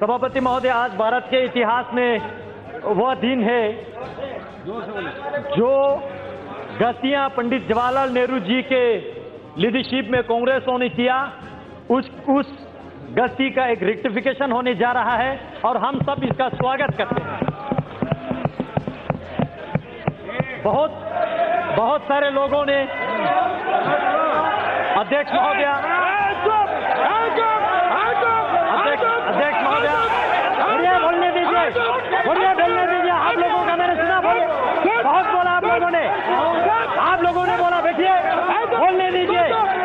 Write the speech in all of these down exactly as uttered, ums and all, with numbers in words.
सभापति महोदय, आज भारत के इतिहास में वह दिन है जो गलतियां पंडित जवाहरलाल नेहरू जी के लीडरशिप में कांग्रेसों ने किया, उस उस गलती का एक रेक्टिफिकेशन होने जा रहा है और हम सब इसका स्वागत करते हैं। बहुत बहुत सारे लोगों ने अध्यक्ष महोदय अध्यक्ष अध्यक्ष महोदय बढ़िया बोलने दीजिए बढ़िया बोलने दीजिए। आप लोगों का मैंने सुना, बोले बहुत बोला आप लोगों ने आप लोगों ने बोला, बैठिए, बोलने दीजिए।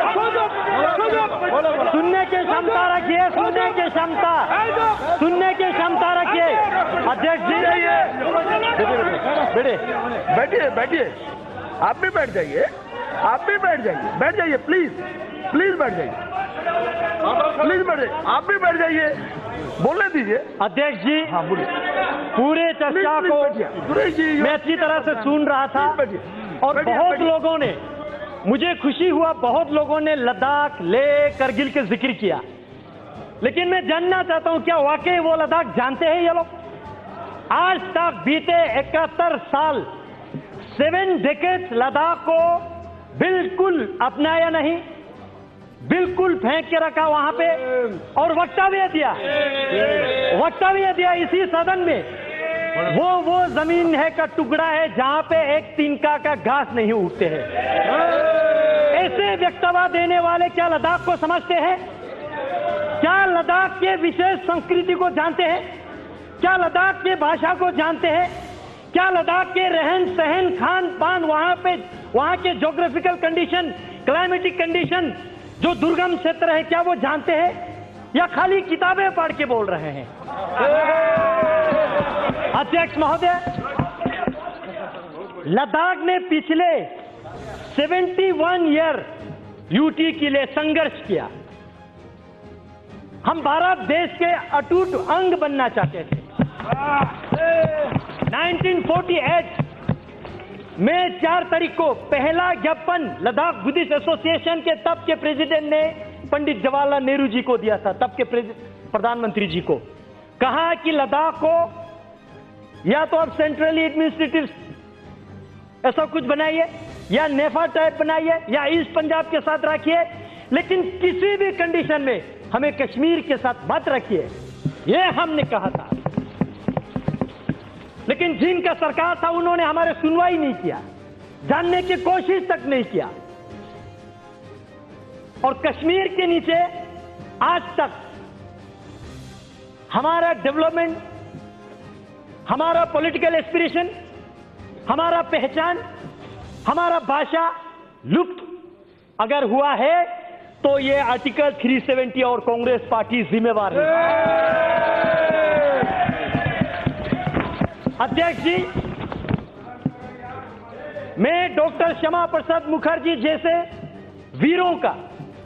सुनने की क्षमता रखिए, सुनने की क्षमता सुनने की क्षमता रखिए। अध्यक्ष जी बैठिए बैठिए बैठिए आप भी बैठ जाइए, आप भी बैठ जाइए, बैठ जाइए प्लीज प्लीज बैठ जाइए, प्लीज बैठ जाइए, आप भी बैठ जाइए, बोलने दीजिए। अध्यक्ष जी, हाँ बोलिए। पूरे चर्चा को मैं अच्छी तरह से सुन रहा था और बहुत लोगों ने, मुझे खुशी हुआ, बहुत लोगों ने लद्दाख, लेह, करगिल के जिक्र किया, लेकिन मैं जानना चाहता हूं क्या वाकई वो लद्दाख जानते हैं ये लोग? आज तक बीते इकहत्तर साल, सेवन डेकेड्स लद्दाख को बिल्कुल अपनाया नहीं, बिल्कुल फेंक के रखा वहां पे और वक्तव्य दिया वक्तव्य दिया इसी सदन में। वो वो जमीन है का टुकड़ा है जहां पे एक तिनका का घास नहीं उगते हैं। ऐसे वक्तव्य देने वाले क्या लद्दाख को समझते हैं? क्या लद्दाख के विशेष संस्कृति को जानते हैं? क्या लद्दाख के भाषा को जानते हैं? क्या लद्दाख के रहन सहन, खान पान, वहां पे वहां के ज्योग्राफिकल कंडीशन, क्लाइमेटिक कंडीशन, जो दुर्गम क्षेत्र है, क्या वो जानते हैं या खाली किताबें पढ़ के बोल रहे हैं? अध्यक्ष महोदय, लद्दाख ने पिछले इकहत्तर ईयर यूटी के लिए संघर्ष किया। हम भारत देश के अटूट अंग बनना चाहते थे। उन्नीस सौ अड़तालीस में चार तारीख को पहला ज्ञापन लद्दाख बुद्धिस्ट एसोसिएशन के तब के प्रेसिडेंट ने पंडित जवाहरलाल नेहरू जी को दिया था, तब के प्रधानमंत्री जी को। कहा कि लद्दाख को या तो आप सेंट्रली एडमिनिस्ट्रेटिव ऐसा कुछ बनाइए या नेफा टाइप बनाइए या ईस्ट पंजाब के साथ रखिए, लेकिन किसी भी कंडीशन में हमें कश्मीर के साथ मत रखिए, ये हमने कहा था। लेकिन जिनका सरकार था उन्होंने हमारे सुनवाई नहीं किया, जानने की कोशिश तक नहीं किया और कश्मीर के नीचे आज तक हमारा डेवलपमेंट, हमारा पॉलिटिकल एस्पिरेशन, हमारा पहचान, हमारा भाषा लुप्त अगर हुआ है तो ये आर्टिकल तीन सौ सत्तर और कांग्रेस पार्टी जिम्मेवार है। अध्यक्ष जी, मैं डॉक्टर श्यामा प्रसाद मुखर्जी जैसे वीरों का,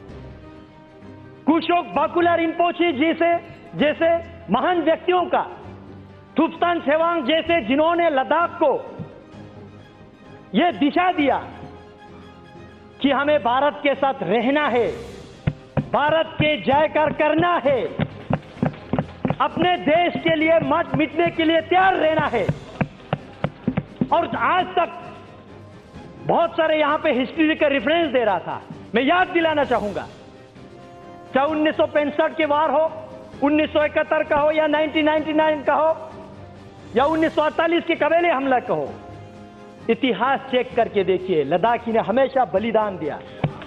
कुशोक बाकुला रिम्पोचे जैसे जैसे महान व्यक्तियों का, थुप्तान सेवांग जैसे जिन्होंने लद्दाख को यह दिशा दिया कि हमें भारत के साथ रहना है, भारत के जयकार करना है, अपने देश के लिए मत मिटने के लिए तैयार रहना है। और आज तक बहुत सारे यहां पे हिस्ट्री का रेफरेंस दे रहा था, मैं याद दिलाना चाहूंगा, चाहे उन्नीस सौ पैंसठ के वार हो, उन्नीस सौ इकहत्तर का हो या उन्नीस सौ निन्यानवे का हो या उन्नीस सौ अड़तालीस के कबीले हमला का हो, इतिहास चेक करके देखिए, लद्दाखी ने हमेशा बलिदान दिया,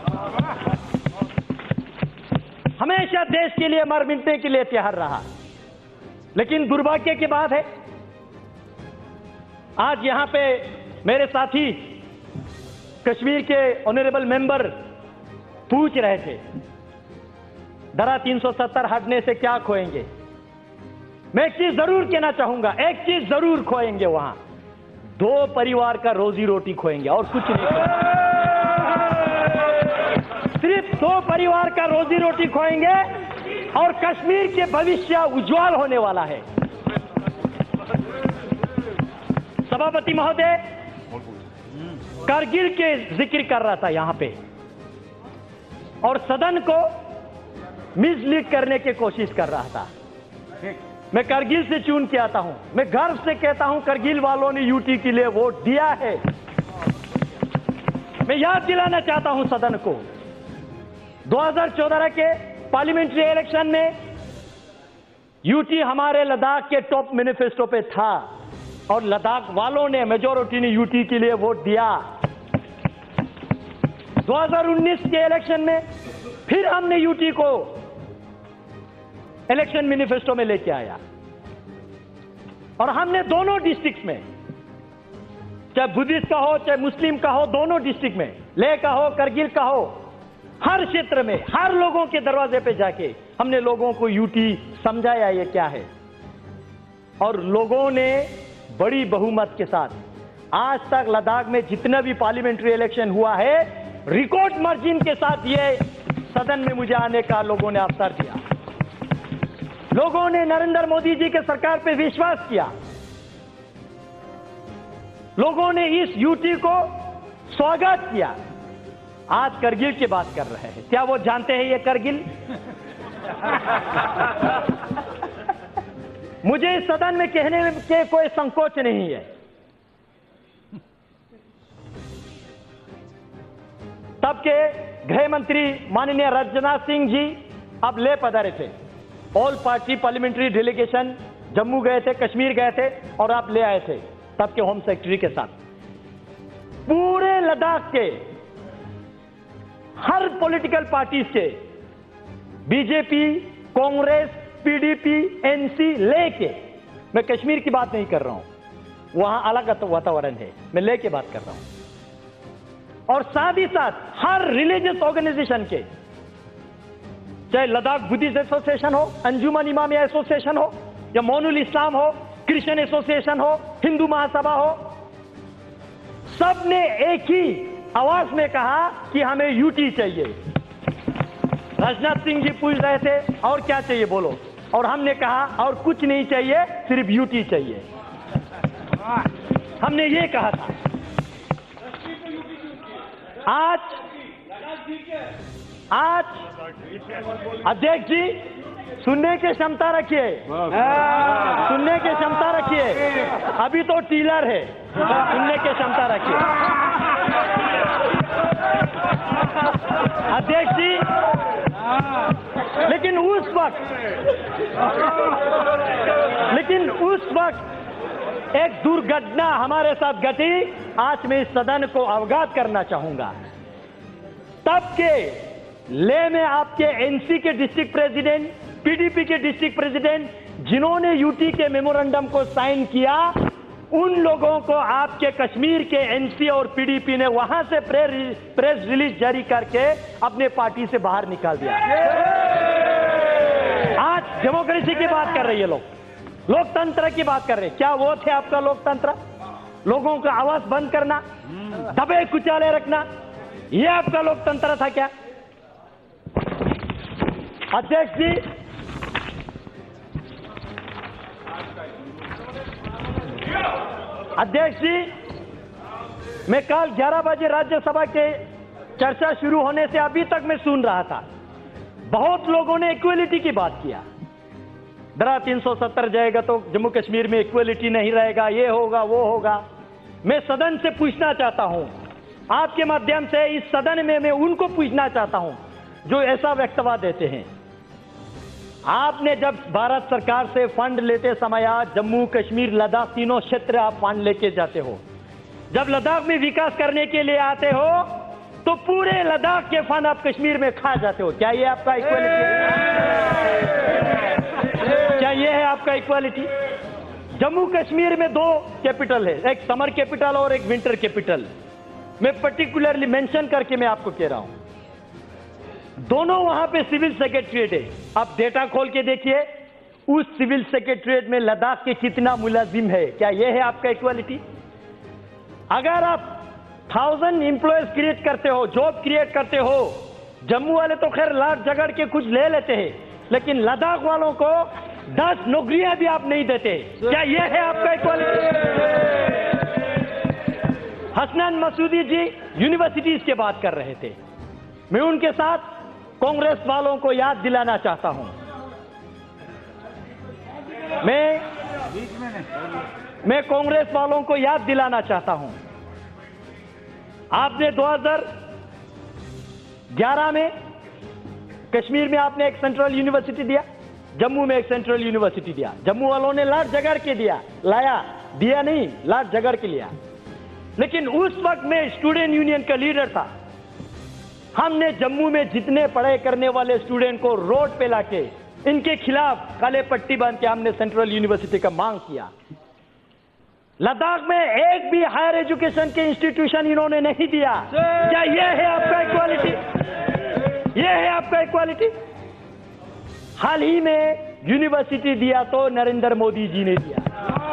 हमेशा देश के लिए मर मिटने के लिए तैयार रहा। लेकिन दुर्भाग्य की बात है, आज यहां पे मेरे साथी कश्मीर के ऑनरेबल मेंबर पूछ रहे थे, धारा तीन सौ सत्तर हटने से क्या खोएंगे? मैं एक चीज जरूर कहना चाहूंगा, एक चीज जरूर खोएंगे, वहां दो परिवार का रोजी रोटी खोएंगे और कुछ नहीं खोएंगे। सिर्फ दो परिवार का रोजी रोटी खोएंगे और कश्मीर के भविष्य उज्जवल होने वाला है। सभापति महोदय, कारगिल के जिक्र कर रहा था यहां पे और सदन को मिसलीड करने की कोशिश कर रहा था। मैं करगिल से चुन के आता हूं। मैं गर्व से कहता हूं करगिल वालों ने यूटी के लिए वोट दिया है। मैं याद दिलाना चाहता हूं सदन को, दो हज़ार चौदह के पार्लियामेंट्री इलेक्शन में यूटी हमारे लद्दाख के टॉप मैनिफेस्टो पे था और लद्दाख वालों ने, मेजॉरिटी ने यूटी के लिए वोट दिया। दो हज़ार उन्नीस के इलेक्शन में फिर हमने यूटी को इलेक्शन मैनिफेस्टो में लेके आया और हमने दोनों डिस्ट्रिक्ट में, चाहे बुद्धिस्ट का हो चाहे मुस्लिम का हो, दोनों डिस्ट्रिक्ट में, लेह का हो करगिल का हो, हर क्षेत्र में हर लोगों के दरवाजे पे जाके हमने लोगों को यूटी समझाया ये क्या है। और लोगों ने बड़ी बहुमत के साथ आज तक लद्दाख में जितना भी पार्लियामेंट्री इलेक्शन हुआ है, रिकॉर्ड मार्जिन के साथ ये सदन में मुझे आने का लोगों ने अवसर दिया। लोगों ने नरेंद्र मोदी जी के सरकार पे विश्वास किया। लोगों ने इस यूटी को स्वागत किया। आज करगिल की बात कर रहे हैं, क्या वो जानते हैं ये करगिल? मुझे इस सदन में कहने के कोई संकोच नहीं है। तब के गृह मंत्री माननीय राजनाथ सिंह जी अब ले पधारे थे। All party parliamentary delegation Jammu गए थे, कश्मीर गए थे और आप ले आए थे तब के होम सेक्रेटरी के साथ। पूरे लद्दाख के हर पॉलिटिकल पार्टीज के, बीजेपी, कांग्रेस, पीडीपी, एनसी लेके, मैं कश्मीर की बात नहीं कर रहा हूं, वहां अलग वातावरण है, मैं लेके बात कर रहा हूं। और साथ ही साथ हर रिलीजियस ऑर्गेनाइजेशन के, चाहे लद्दाख बुद्धिस्ट एसोसिएशन हो, अंजुमन इमामिया एसोसिएशन हो, या मोनुल इस्लाम हो, क्रिश्चियन एसोसिएशन हो, हिंदू महासभा हो, सबने एक ही आवाज में कहा कि हमें यूटी चाहिए। राजनाथ सिंह जी पूछ रहे थे और क्या चाहिए बोलो, और हमने कहा और कुछ नहीं चाहिए, सिर्फ यूटी चाहिए। हमने ये कहा था। आज आज अध्यक्ष जी सुनने की क्षमता रखिए, सुनने की क्षमता रखिए। अभी तो टीलर है, सुनने की क्षमता रखिए। अध्यक्ष जी, लेकिन उस वक्त लेकिन उस वक्त एक दुर्घटना हमारे साथ घटी। आज मैं इस सदन को अवगत करना चाहूंगा। तब के ले में आपके एनसी के डिस्ट्रिक्ट प्रेसिडेंट, पीडीपी के डिस्ट्रिक्ट प्रेसिडेंट, जिन्होंने यूटी के मेमोरेंडम को साइन किया, उन लोगों को आपके कश्मीर के एनसी और पीडीपी ने वहां से प्रेस रिलीज जारी करके अपने पार्टी से बाहर निकाल दिया। आज डेमोक्रेसी की बात कर रही है लोग, लोकतंत्र की बात कर रहे हैं। क्या वो थे आपका लोकतंत्र? लोगों का आवाज बंद करना, दबे कुचाले रखना, ये आपका लोकतंत्र था क्या? अध्यक्ष जी, अध्यक्ष जी, मैं कल ग्यारह बजे राज्यसभा के चर्चा शुरू होने से अभी तक मैं सुन रहा था। बहुत लोगों ने इक्वलिटी की बात किया। धारा तीन सौ सत्तर जाएगा तो जम्मू कश्मीर में इक्वलिटी नहीं रहेगा, ये होगा वो होगा। मैं सदन से पूछना चाहता हूं, आपके माध्यम से इस सदन में मैं उनको पूछना चाहता हूं जो ऐसा वक्तव्य देते हैं। आपने जब भारत सरकार से फंड लेते समय जम्मू कश्मीर लद्दाख तीनों क्षेत्र आप फंड लेके जाते हो, जब लद्दाख में विकास करने के लिए आते हो तो पूरे लद्दाख के फंड आप कश्मीर में खा जाते हो। क्या ये आपका इक्वालिटी है? क्या ये है आपका इक्वालिटी? जम्मू कश्मीर में दो कैपिटल है, एक समर कैपिटल और एक विंटर कैपिटल। मैं पर्टिकुलरली मेंशन करके मैं आपको कह रहा हूं, दोनों वहां पे सिविल सेक्रेटरीट है। आप डेटा खोल के देखिए, उस सिविल सेक्रेटरीट में लद्दाख के कितना मुलाजिम है। क्या यह है आपका इक्वालिटी? अगर आप थाउजेंड इंप्लॉयज क्रिएट करते हो, जॉब क्रिएट करते हो, जम्मू वाले तो खैर लाट झगड़ के कुछ ले लेते हैं, लेकिन लद्दाख वालों को दस नौकरियां भी आप नहीं देते। क्या यह है आपका इक्वालिटी? हसनैन मसूदी जी यूनिवर्सिटीज की बात कर रहे थे। मैं उनके साथ कांग्रेस वालों को याद दिलाना चाहता हूं, मैं मैं कांग्रेस वालों को याद दिलाना चाहता हूं, आपने दो हज़ार ग्यारह में कश्मीर में आपने एक सेंट्रल यूनिवर्सिटी दिया, जम्मू में एक सेंट्रल यूनिवर्सिटी दिया। जम्मू वालों ने लाट झगड़ के दिया, लाया दिया नहीं, लाट झगड़ के लिया। लेकिन उस वक्त मैं स्टूडेंट यूनियन का लीडर था। हमने जम्मू में जितने पढ़ाई करने वाले स्टूडेंट को रोड पे लाके इनके खिलाफ काले पट्टी बांध के हमने सेंट्रल यूनिवर्सिटी का मांग किया। लद्दाख में एक भी हायर एजुकेशन के इंस्टीट्यूशन इन्होंने नहीं दिया। क्या यह है आपका इक्वालिटी? यह है आपका इक्वालिटी? हाल ही में यूनिवर्सिटी दिया तो नरेंद्र मोदी जी ने दिया।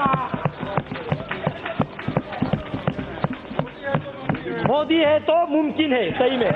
मोदी है तो मुमकिन है, सही में।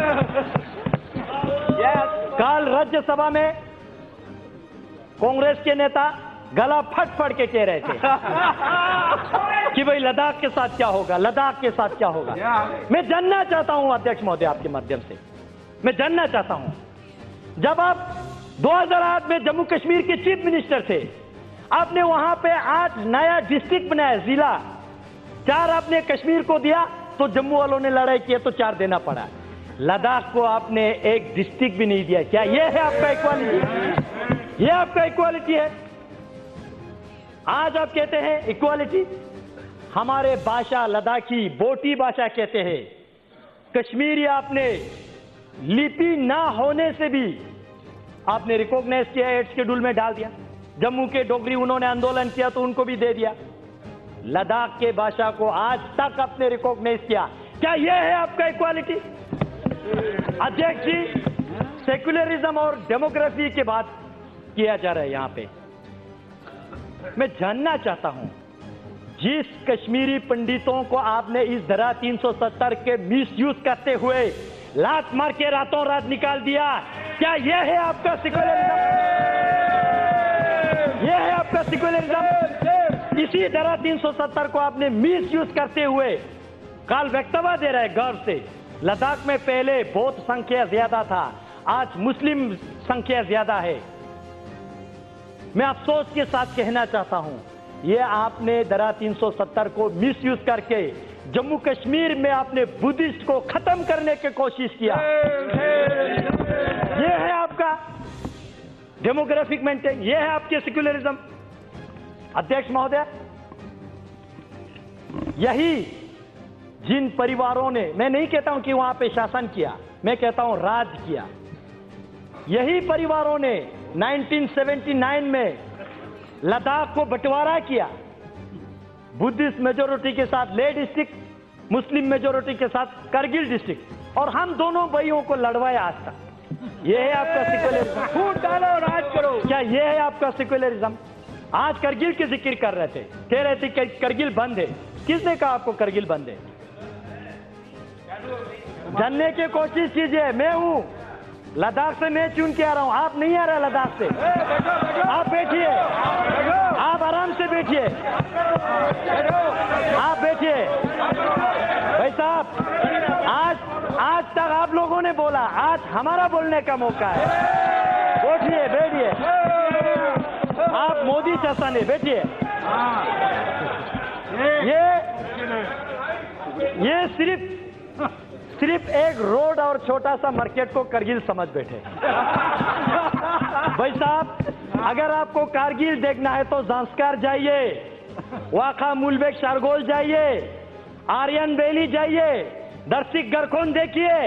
कल राज्यसभा में कांग्रेस के नेता गला फट फट के कह रहे थे कि भाई लद्दाख के साथ क्या होगा, लद्दाख के साथ क्या होगा। मैं जानना चाहता हूं अध्यक्ष महोदय, आपके माध्यम से मैं जानना चाहता हूं, जब आप दो हज़ार आठ में जम्मू कश्मीर के चीफ मिनिस्टर थे, आपने वहां पे आठ नया डिस्ट्रिक्ट बनाया, जिला। चार आपने कश्मीर को दिया तो जम्मू वालों ने लड़ाई की तो चार देना पड़ा। लद्दाख को आपने एक डिस्ट्रिक्ट भी नहीं दिया। क्या यह है आपका इक्वालिटी? यह आपका इक्वालिटी है? आज आप कहते हैं इक्वालिटी। हमारे भाषा लद्दाखी बोटी भाषा कहते हैं। कश्मीरी आपने लिपि ना होने से भी आपने रिकॉग्नाइज किया, एड शेड्यूल में डाल दिया। जम्मू के डोगरी उन्होंने आंदोलन किया तो उनको भी दे दिया। लद्दाख के भाषा को आज तक आपने रिकॉग्नाइज किया। क्या यह है आपका इक्वालिटी? अध्यक्ष जी, सेक्युलरिज्म और डेमोक्रेसी की बात किया जा रहा है यहां पे। मैं जानना चाहता हूं, जिस कश्मीरी पंडितों को आपने इस धारा तीन सौ सत्तर के मिसयूज करते हुए लात मार के रातों रात निकाल दिया, क्या यह है आपका सेक्युलरिज्म? यह है आपका सेक्युलरिज्म? इसी धारा तीन सौ सत्तर को आपने मिसयूज करते हुए काल वक्तव्य दे रहा है गर्व से। लद्दाख में पहले बौद्ध संख्या ज्यादा था, आज मुस्लिम संख्या ज्यादा है। मैं अफसोस के साथ कहना चाहता हूं, यह आपने धारा तीन सौ सत्तर को मिसयूज करके जम्मू कश्मीर में आपने बुद्धिस्ट को खत्म करने की कोशिश किया। यह है आपका डेमोग्राफिक मेंटेन, यह है आपके सेक्युलरिज्म। अध्यक्ष महोदय, यही जिन परिवारों ने, मैं नहीं कहता हूं कि वहां पे शासन किया, मैं कहता हूं राज किया, यही परिवारों ने उन्नीस सौ उन्यासी में लद्दाख को बंटवारा किया। बुद्धिस्ट मेजोरिटी के साथ ले डिस्ट्रिक्ट, मुस्लिम मेजोरिटी के साथ करगिल डिस्ट्रिक्ट, और हम दोनों भाइयों को लड़वाया आज तक। यह है आपका सेक्युलरिज्म? फूट डालो, राज करो। क्या यह है आपका सेक्युलरिज्म? आज करगिल की जिक्र कर रहे थे, कह रहे थे कि करगिल बंद है। किसने कहा आपको करगिल बंद है? जानने की कोशिश कीजिए। मैं हूं लद्दाख से, मैं चुन के आ रहा हूं, आप नहीं आ रहे लद्दाख से। आप बैठिए, आप आराम से बैठिए, आप बैठिए। भाई साहब, आज आज तक आप लोगों ने बोला, आज हमारा बोलने का मौका है। बैठिए बैठिए, आप मोदी शासन है, बैठिए। ये ये सिर्फ सिर्फ एक रोड और छोटा सा मार्केट को करगिल समझ बैठे। भाई साहब, अगर आपको कारगिल देखना है तो जांस्कार जाइए, वाखा मुलबेक शारगोल जाइए, आर्यन वैली जाइए, दर्शिक गरखोन देखिए।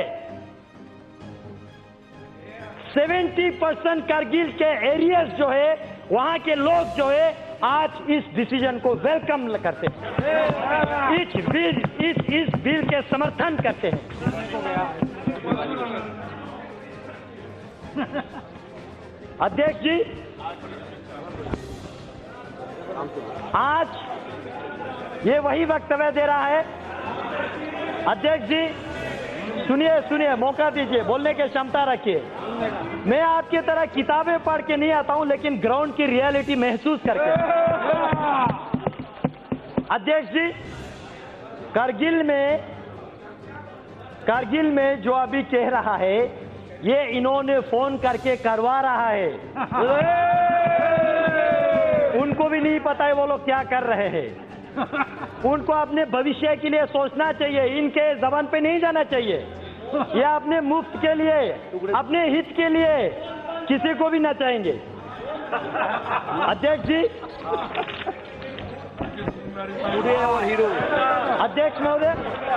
सत्तर परसेंट कारगिल के एरियाज जो है, वहां के लोग जो है आज इस डिसीजन को वेलकम करते हैं, इस बिल इस इस बिल के समर्थन करते हैं। अध्यक्ष जी, आज ये वही वक्तव्य दे रहा है। अध्यक्ष जी सुनिए सुनिए, मौका दीजिए, बोलने की क्षमता रखिए। मैं आपकी तरह किताबें पढ़ के नहीं आता हूं, लेकिन ग्राउंड की रियलिटी महसूस करके। अध्यक्ष जी, कारगिल में कारगिल में जो अभी कह रहा है, ये इन्होंने फोन करके करवा रहा है। उनको भी नहीं पता है वो लोग क्या कर रहे हैं। उनको अपने भविष्य के लिए सोचना चाहिए, इनके जबान पे नहीं जाना चाहिए। या अपने मुफ्त के लिए, अपने हित के लिए किसी को भी नचाएंगे। अध्यक्ष जी, और हीरो अध्यक्ष महोदय,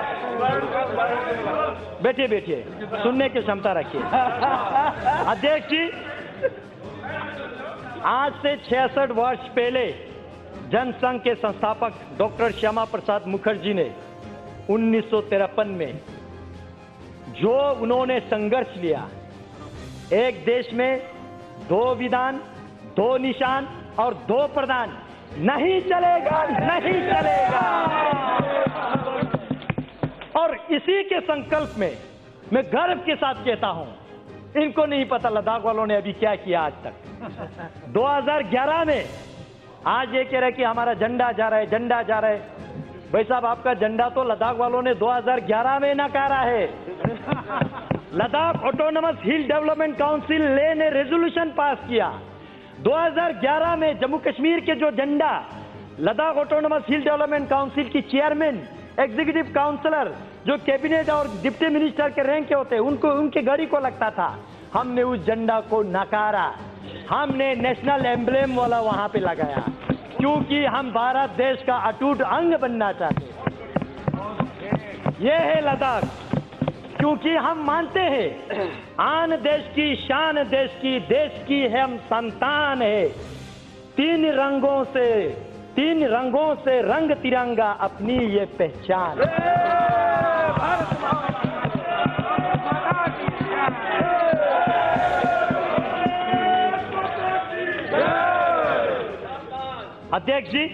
बैठिए बैठिए, सुनने की क्षमता रखिए। अध्यक्ष जी, आज से छियासठ वर्ष पहले जनसंघ के संस्थापक डॉक्टर श्यामा प्रसाद मुखर्जी ने उन्नीस सौ तिरपन में जो उन्होंने संघर्ष लिया, एक देश में दो विधान, दो निशान और दो प्रधान, नहीं चलेगा, नहीं चलेगा। और इसी के संकल्प में मैं गर्व के साथ कहता हूं, इनको नहीं पता लद्दाख वालों ने अभी क्या किया आज तक। दो हज़ार ग्यारह में आज ये कह रहे कि हमारा झंडा जा रहा है, झंडा जा रहा है। भाई साहब, आपका झंडा तो लद्दाख वालों ने दो हज़ार ग्यारह में नकारा है। Ladakh autonomous hill development council Leh ने रेजोल्यूशन पास किया। दो हज़ार ग्यारह में जम्मू कश्मीर के जो झंडा Ladakh autonomous hill development council की चेयरमैन, एग्जीक्यूटिव काउंसलर, जो कैबिनेट और डिप्टी मिनिस्टर के रैंक के होते, उनको उनके गाड़ी को लगता था, हमने उस झंडा को नकारा। हमने नेशनल एम्ब्लेम वाला वहां पे लगाया, क्योंकि हम भारत देश का अटूट अंग बनना चाहते हैं। यह है लद्दाख, क्योंकि हम मानते हैं आन देश की शान, देश की देश की हम संतान है। तीन रंगों से तीन रंगों से रंग तिरंगा अपनी ये पहचान। अध्यक्ष जी,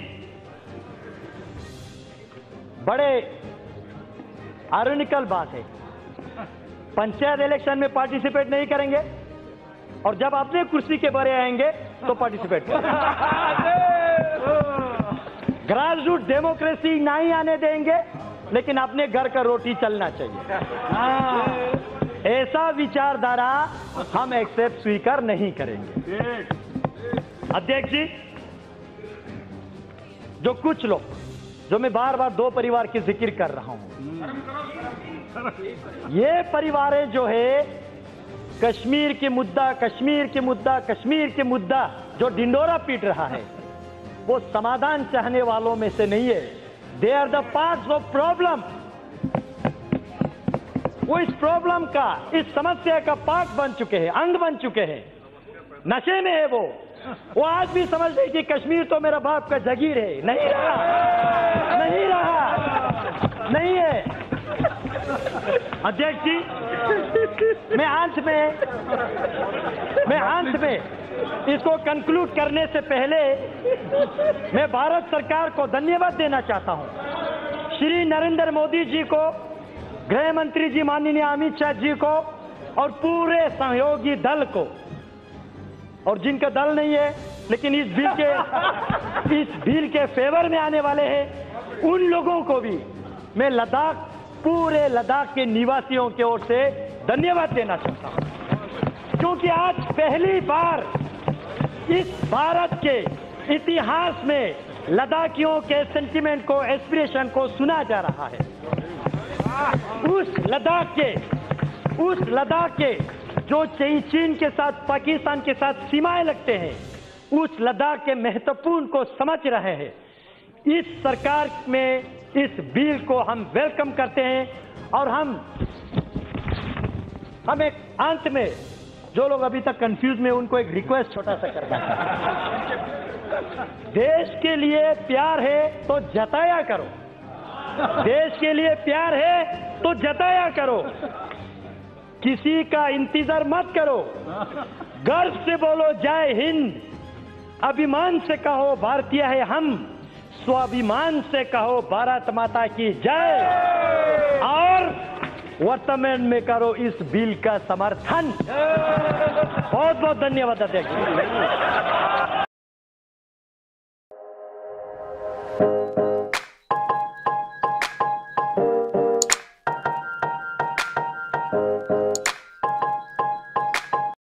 बड़े आयरनिकल बात है, पंचायत इलेक्शन में पार्टिसिपेट नहीं करेंगे और जब अपने कुर्सी के बारे आएंगे तो पार्टिसिपेट करेंगे। ग्रास रूट डेमोक्रेसी नहीं आने देंगे, लेकिन अपने घर का रोटी चलना चाहिए। ऐसा विचारधारा हम एक्सेप्ट स्वीकार नहीं करेंगे। अध्यक्ष जी, जो कुछ लोग, जो मैं बार बार दो परिवार की जिक्र कर रहा हूं, ये परिवारें जो है कश्मीर के मुद्दा कश्मीर के मुद्दा कश्मीर के मुद्दा जो ढिंडोरा पीट रहा है, वो समाधान चाहने वालों में से नहीं है। They are the parts of problem. वो इस प्रॉब्लम का, इस समस्या का पार्ट बन चुके हैं, अंग बन चुके हैं। नशे में है वो वो आज भी समझ रहे कि कश्मीर तो मेरा बाप का जागीर है। नहीं रहा, नहीं रहा, नहीं है। अध्यक्ष जी, मैं अंत में मैं अंत में इसको कंक्लूड करने से पहले मैं भारत सरकार को धन्यवाद देना चाहता हूं। श्री नरेंद्र मोदी जी को, गृह मंत्री जी माननीय अमित शाह जी को और पूरे सहयोगी दल को, और जिनका दल नहीं है लेकिन इस बिल के इस बिल के फेवर में आने वाले हैं, उन लोगों को भी मैं लद्दाख, पूरे लद्दाख के निवासियों की ओर से धन्यवाद देना चाहता हूं, क्योंकि आज पहली बार इस भारत के इतिहास में लद्दाखियों के सेंटिमेंट को, एस्पिरेशन को सुना जा रहा है। उस लद्दाख के उस लद्दाख के जो चीन के साथ, पाकिस्तान के साथ सीमाएं लगते हैं, उस लद्दाख के महत्वपूर्ण को समझ रहे हैं। इस सरकार में इस बिल को हम वेलकम करते हैं और हम हम एक अंत में जो लोग अभी तक कंफ्यूज में, उनको एक रिक्वेस्ट छोटा सा करना है। देश के लिए प्यार है तो जताया करो, देश के लिए प्यार है तो जताया करो, किसी का इंतजार मत करो। गर्व से बोलो जय हिंद, अभिमान से कहो भारतीय है हम, स्वाभिमान से कहो भारत माता की जय, और वर्तमान में करो इस बिल का समर्थन। बहुत बहुत धन्यवाद अध्यक्ष।